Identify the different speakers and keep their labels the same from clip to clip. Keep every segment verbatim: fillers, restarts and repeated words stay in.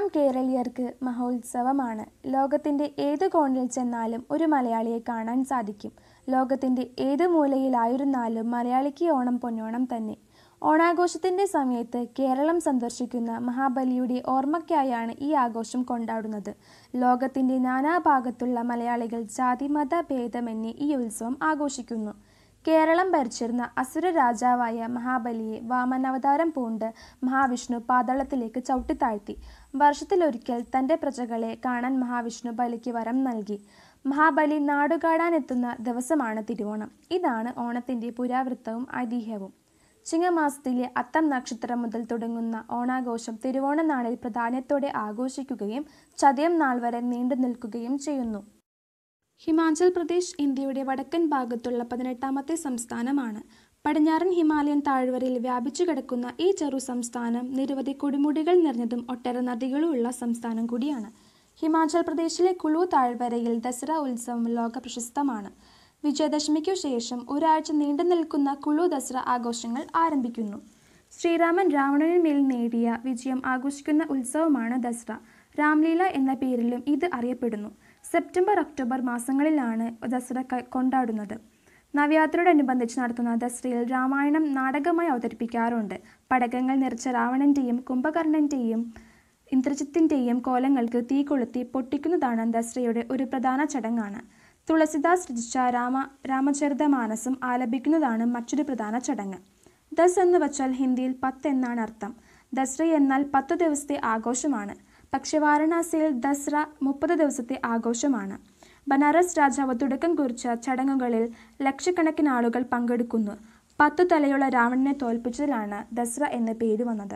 Speaker 1: ഓണം കേരളീയർക്ക് മഹോത്സവമാണ്. ലോകത്തിൻ്റെ ഏത് കോണിൽ ചെന്നാലും ഒരു മലയാളിയെ കാണാൻ സാധിക്കും. ലോകത്തിൻ്റെ ഏത് മൂലയിലായിരുന്നാലും മലയാളിക്ക് ഓണം പൊന്നോണം തന്നെ. ഓണാഘോഷത്തിൻ്റെ സമയത്ത് കേരളം സന്ദർശിക്കുന്ന മഹാബലിയുടെ ഓർമ്മയ്ക്കായാണ് ഈ ആഘോഷം കൊണ്ടാടുന്നത്. ലോകത്തിൻ്റെ നാനാഭാഗത്തുള്ള മലയാളികൾ ജാതിമത ഭേദമന്യേ ഈ ഉത്സവം ആഘോഷിക്കുന്നു. കേരളം ഭരിച്ചിരുന്ന അസുര രാജാവായ മഹാബലിയെ വാമനാവതാരം പൂണ്ട് മഹാവിഷ്ണു പാതാളത്തിലേക്ക് ചവിട്ടിത്താഴ്ത്തി. വർഷത്തിലൊരിക്കൽ തൻ്റെ പ്രജകളെ കാണാൻ മഹാവിഷ്ണു ബലിക്ക് വരം നൽകി. മഹാബലി നാടുകാടാനെത്തുന്ന ദിവസമാണ് തിരുവോണം. ഇതാണ് ഓണത്തിൻ്റെ പുരാവൃത്തവും ഐതിഹ്യവും. ചിങ്ങമാസത്തിലെ അത്തം നക്ഷത്രം മുതൽ തുടങ്ങുന്ന ഓണാഘോഷം തിരുവോണ നാളിൽ പ്രാധാന്യത്തോടെ ആഘോഷിക്കുകയും ചതയം നാൾ വരെ നീണ്ടു നിൽക്കുകയും ചെയ്യുന്നു. ഹിമാചൽ പ്രദേശ് ഇന്ത്യയുടെ വടക്കൻ ഭാഗത്തുള്ള പതിനെട്ടാമത്തെ സംസ്ഥാനമാണ്. പടിഞ്ഞാറൻ ഹിമാലയൻ താഴ്വരയിൽ വ്യാപിച്ചു കിടക്കുന്ന ഈ ചെറു സംസ്ഥാനം നിരവധി കൊടുമുടികൾ നിറഞ്ഞതും ഒട്ടേറെ നദികളുമുള്ള സംസ്ഥാനം കൂടിയാണ്. ഹിമാചൽ പ്രദേശിലെ കുളു താഴ്വരയിൽ ദസറ ഉത്സവം ലോക പ്രശസ്തമാണ്. വിജയദശമിക്കു ശേഷം ഒരാഴ്ച നീണ്ടു നിൽക്കുന്ന കുളു ദസറ ആഘോഷങ്ങൾ ആരംഭിക്കുന്നു. ശ്രീരാമൻ രാവണനുമേൽ നേടിയ വിജയം ആഘോഷിക്കുന്ന ഉത്സവമാണ് ദസറ. രാംലീല എന്ന പേരിലും ഇത് അറിയപ്പെടുന്നു. സെപ്റ്റംബർ ഒക്ടോബർ മാസങ്ങളിലാണ് ദസറ കൊണ്ടാടുന്നത്. നവരാത്രിയോടനുബന്ധിച്ച് നടത്തുന്ന ദസറയിൽ രാമായണം നാടകമായി അവതരിപ്പിക്കാറുണ്ട്. പടക്കങ്ങൾ നിറച്ച രാവണൻ്റെയും കുംഭകർണൻ്റെയും ഇന്ദ്രജിത്തിൻ്റെയും കോലങ്ങൾക്ക് തീ കൊളുത്തി പൊട്ടിക്കുന്നതാണ് ദസറയുടെ ഒരു പ്രധാന ചടങ്ങാണ്. തുളസിദാസ് രചിച്ച രാമ രാമചരിതമാനസം ആലപിക്കുന്നതാണ് മറ്റൊരു പ്രധാന ചടങ്ങ്. ദസ് എന്ന് വച്ചാൽ ഹിന്ദിയിൽ പത്ത് എന്നാണ് അർത്ഥം. ദസറ എന്നാൽ പത്തു ദിവസത്തെ ആഘോഷമാണ്. പക്ഷേ വാരണാസിയിൽ ദസറ മുപ്പത് ദിവസത്തെ ആഘോഷമാണ്. ബനാറസ് രാജാവ് തുടക്കം കുറിച്ച ചടങ്ങുകളിൽ ലക്ഷക്കണക്കിന് ആളുകൾ പങ്കെടുക്കുന്നു. പത്തു തലയുള്ള രാവണനെ തോൽപ്പിച്ചതിലാണ് ദസറ എന്ന പേര് വന്നത്.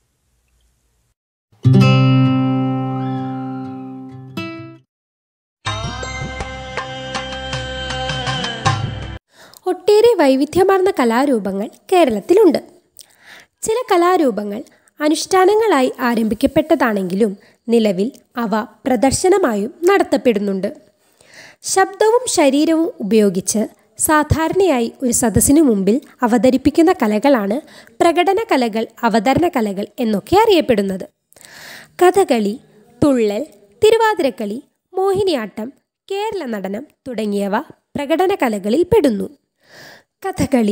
Speaker 2: ഒട്ടേറെ വൈവിധ്യമാർന്ന കലാരൂപങ്ങൾ കേരളത്തിലുണ്ട്. ചില കലാരൂപങ്ങൾ അനുഷ്ഠാനങ്ങളായി ആരംഭിക്കപ്പെട്ടതാണെങ്കിലും നിലവിൽ അവ പ്രദർശനമായും നടത്തപ്പെടുന്നുണ്ട്. ശബ്ദവും ശരീരവും ഉപയോഗിച്ച് സാധാരണയായി ഒരു സദസ്സിനു മുമ്പിൽ അവതരിപ്പിക്കുന്ന കലകളാണ് പ്രകടന കലകൾ, അവതരണ കലകൾ എന്നൊക്കെ അറിയപ്പെടുന്നത്. കഥകളി, തുള്ളൽ, തിരുവാതിരക്കളി, മോഹിനിയാട്ടം, കേരള നടനം തുടങ്ങിയവ പ്രകടന കലകളിൽ പെടുന്നു. കഥകളി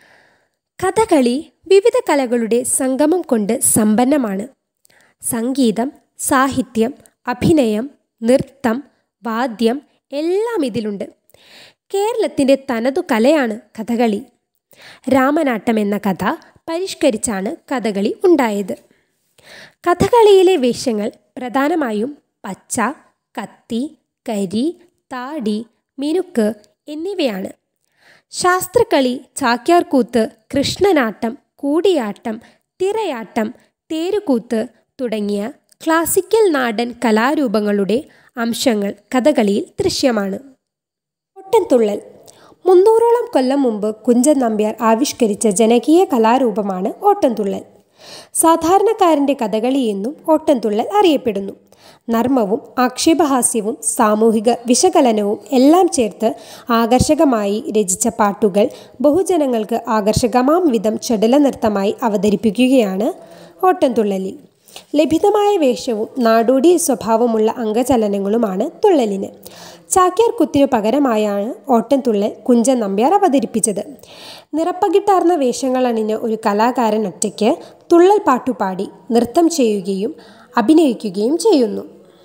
Speaker 2: കഥകളി വിവിധ കലകളുടെ സംഗമം കൊണ്ട് സമ്പന്നമാണ്. സംഗീതം, സാഹിത്യം, അഭിനയം, നൃത്തം, വാദ്യം എല്ലാം ഇതിലുണ്ട്. കേരളത്തിൻ്റെ തനതു കലയാണ് കഥകളി. രാമനാട്ടം എന്ന കഥ പരിഷ്കരിച്ചാണ് കഥകളി ഉണ്ടായത്. കഥകളിയിലെ വേഷങ്ങൾ പ്രധാനമായും പച്ച, കത്തി, കരി, താടി, മിനുക്ക് എന്നിവയാണ്. ശാസ്ത്രക്കളി, ചാക്യാർകൂത്ത്, കൃഷ്ണനാട്ടം, കൂടിയാട്ടം, തിറയാട്ടം, തേരുകൂത്ത് തുടങ്ങിയ ക്ലാസിക്കൽ നാടൻ കലാരൂപങ്ങളുടെ അംശങ്ങൾ കഥകളിയിൽ ദൃശ്യമാണ്. ഓട്ടൻതുള്ളൽ മുന്നൂറോളം കൊല്ലം മുമ്പ് കുഞ്ചൻ നമ്പ്യാർ ആവിഷ്കരിച്ച ജനകീയ കലാരൂപമാണ് ഓട്ടൻതുള്ളൽ. സാധാരണക്കാരൻ്റെ കഥകളി എന്നും ഓട്ടൻതുള്ളൽ അറിയപ്പെടുന്നു. നർമ്മവും ആക്ഷേപഹാസ്യവും സാമൂഹിക വിശകലനവും എല്ലാം ചേർത്ത് ആകർഷകമായി രചിച്ച പാട്ടുകൾ ബഹുജനങ്ങൾക്ക് ആകർഷകമാം വിധം ചടുല നൃത്തമായി അവതരിപ്പിക്കുകയാണ് ഓട്ടൻതുള്ളലിൽ. ലഭിതമായ വേഷവും നാടോടി സ്വഭാവമുള്ള അംഗചലനങ്ങളുമാണ് തുള്ളലിന്. ചാക്യാർകൂത്തിനു പകരമായാണ് ഓട്ടൻതുള്ളൽ കുഞ്ചൻ നമ്പ്യാർ അവതരിപ്പിച്ചത്. നിറപ്പകിട്ടാർന്ന വേഷങ്ങളണിഞ്ഞ ഒരു കലാകാരൻ ഒറ്റയ്ക്ക് തുള്ളൽ പാട്ടുപാടി നൃത്തം ചെയ്യുകയും അഭിനയിക്കുകയും ചെയ്യുന്നു.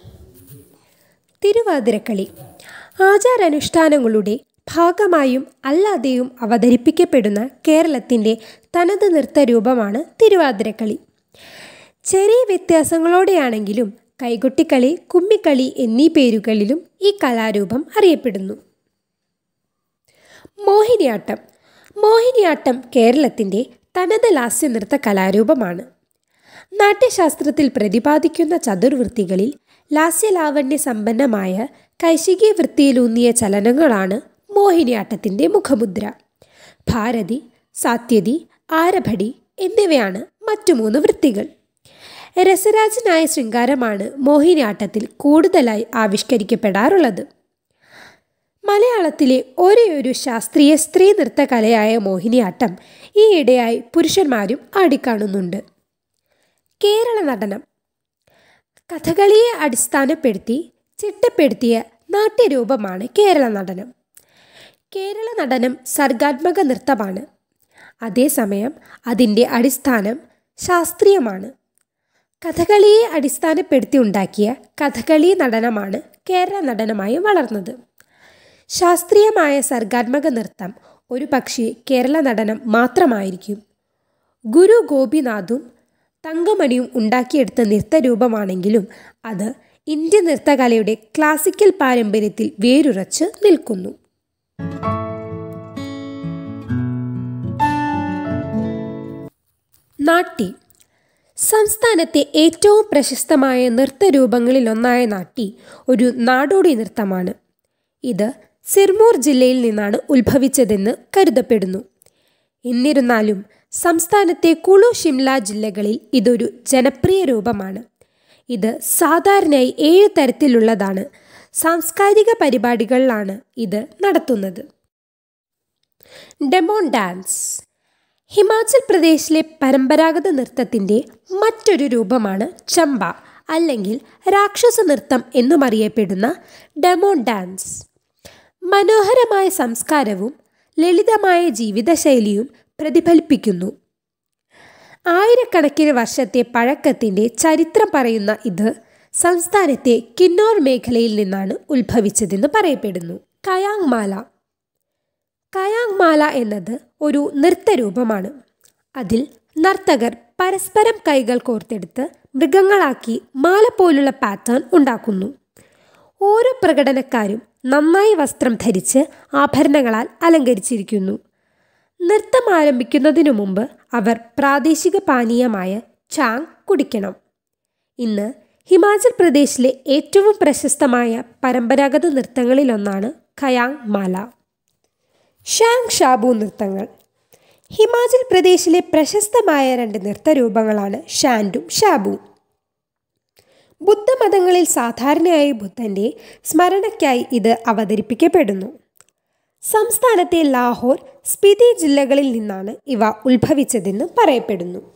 Speaker 2: തിരുവാതിരക്കളി ആചാരാനുഷ്ഠാനങ്ങളുടെ ഭാഗമായും അല്ലാതെയും അവതരിപ്പിക്കപ്പെടുന്ന കേരളത്തിൻ്റെ തനത് നൃത്തരൂപമാണ് തിരുവാതിരക്കളി. ചെറിയ വ്യത്യാസങ്ങളോടെയാണെങ്കിലും കൈകൊട്ടിക്കളി, കുമ്മിക്കളി എന്നീ പേരുകളിലും ഈ കലാരൂപം അറിയപ്പെടുന്നു. മോഹിനിയാട്ടം മോഹിനിയാട്ടം കേരളത്തിൻ്റെ തനത് ലാസ്യ നൃത്ത കലാരൂപമാണ്. നാട്യശാസ്ത്രത്തിൽ പ്രതിപാദിക്കുന്ന ചതുർവൃത്തികളിൽ ലാസ്യലാവണ്യ സമ്പന്നമായ കൈശികി വൃത്തിയിലൂന്നിയ ചലനങ്ങളാണ് മോഹിനിയാട്ടത്തിൻ്റെ മുഖമുദ്ര. ഭാരതി, സാത്യതി, ആരഭടി എന്നിവയാണ് മറ്റു മൂന്ന് വൃത്തികൾ. രസരാജനായ ശൃംഗാരമാണ് മോഹിനിയാട്ടത്തിൽ കൂടുതലായി ആവിഷ്കരിക്കപ്പെടാറുള്ളത്. മലയാളത്തിലെ ഒരേയൊരു ശാസ്ത്രീയ സ്ത്രീ നൃത്തകലയായ മോഹിനിയാട്ടം ഈയിടെയായി പുരുഷന്മാരും ആടിക്കാണുന്നുണ്ട്. കേരള നടനം കഥകളിയെ അടിസ്ഥാനപ്പെടുത്തി ചിട്ടപ്പെടുത്തിയ നാട്യരൂപമാണ് കേരള നടനം. കേരള നടനം സർഗാത്മക നൃത്തമാണ്. അതേസമയം അതിൻ്റെ അടിസ്ഥാനം ശാസ്ത്രീയമാണ്. കഥകളിയെ അടിസ്ഥാനപ്പെടുത്തി ഉണ്ടാക്കിയ കഥകളി നടനമാണ് കേരള നടനമായി വളർന്നത്. ശാസ്ത്രീയമായ സർഗാത്മക നൃത്തം ഒരു പക്ഷേ കേരള നടനം മാത്രമായിരിക്കും. ഗുരു ഗോപിനാഥും തങ്കമണിയും ഉണ്ടാക്കിയെടുത്ത നൃത്തരൂപമാണെങ്കിലും അത് ഇന്ത്യൻ നൃത്തകലയുടെ ക്ലാസിക്കൽ പാരമ്പര്യത്തിൽ വേരുറച്ച് നിൽക്കുന്നു. നാട്ടി. സംസ്ഥാനത്തെ ഏറ്റവും പ്രശസ്തമായ നൃത്തരൂപങ്ങളിലൊന്നായ നാട്ടി ഒരു നാടോടി നൃത്തമാണ്. ഇത് സിർമൂർ ജില്ലയിൽ നിന്നാണ് ഉത്ഭവിച്ചതെന്ന് കരുതപ്പെടുന്നു. എന്നിരുന്നാലും സംസ്ഥാനത്തെ കുളു ഷിംല ജില്ലകളിൽ ഇതൊരു ജനപ്രിയ രൂപമാണ്. ഇത് സാധാരണയായി ഏഴ് തരത്തിലുള്ളതാണ്. സാംസ്കാരിക പരിപാടികളിലാണ് ഇത് നടത്തുന്നത്. ഡെമോൺ ഡാൻസ്. ഹിമാചൽ പ്രദേശിലെ പരമ്പരാഗത നൃത്തത്തിൻ്റെ മറ്റൊരു രൂപമാണ് ചമ്പ അല്ലെങ്കിൽ രാക്ഷസ നൃത്തം എന്നും അറിയപ്പെടുന്ന ഡെമോൺ ഡാൻസ്. മനോഹരമായ സംസ്കാരവും ലളിതമായ ജീവിതശൈലിയും പ്രതിഫലിപ്പിക്കുന്നു. ആയിരക്കണക്കിന് വർഷത്തെ പഴക്കത്തിൻ്റെ ചരിത്രം പറയുന്ന ഇത് സംസ്ഥാനത്തെ കിന്നോർ മേഖലയിൽ നിന്നാണ് ഉത്ഭവിച്ചതെന്ന് പറയപ്പെടുന്നു. കയാങ് മാല. കയാങ് മാല എന്നത് ഒരു നൃത്തരൂപമാണ്. അതിൽ നർത്തകർ പരസ്പരം കൈകൾ കോർത്തെടുത്ത് മൃഗങ്ങളാക്കി മാല പോലുള്ള പാറ്റേൺ ഉണ്ടാക്കുന്നു. ഓരോ പ്രകടനക്കാരും നന്നായി വസ്ത്രം ധരിച്ച് ആഭരണങ്ങളാൽ അലങ്കരിച്ചിരിക്കുന്നു. നൃത്തം ആരംഭിക്കുന്നതിനു മുമ്പ് അവർ പ്രാദേശിക പാനീയമായ ചാങ് കുടിക്കണം. ഇന്ന് ഹിമാചൽ പ്രദേശിലെ ഏറ്റവും പ്രശസ്തമായ പരമ്പരാഗത നൃത്തങ്ങളിലൊന്നാണ് ഖയാങ് മാല. ഷാങ് ഷാബു നൃത്തങ്ങൾ. ഹിമാചൽ പ്രദേശിലെ പ്രശസ്തമായ രണ്ട് നൃത്തരൂപങ്ങളാണ് ഷാൻഡും ഷാബുവും. ബുദ്ധമതങ്ങളിൽ സാധാരണയായി ബുദ്ധൻ്റെ സ്മരണയ്ക്കായി ഇത് അവതരിപ്പിക്കപ്പെടുന്നു. സംസ്ഥാനത്തെ ലാഹോർ, സ്പിതി ജില്ലകളിൽ നിന്നാണ് ഇവ ഉത്ഭവിച്ചതെന്ന് പറയപ്പെടുന്നു.